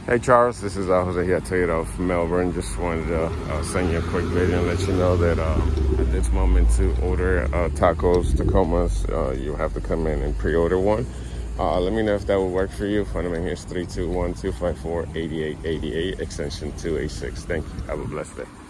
Hey Charles, this is Jose here, Toyota of Melbourne. Just wanted to send you a quick video and let you know that at this moment to order tacos, Tacomas, you have to come in and pre-order one. Let me know if that will work for you. Phone number here is 321-254-8888, extension 286. Thank you. Have a blessed day.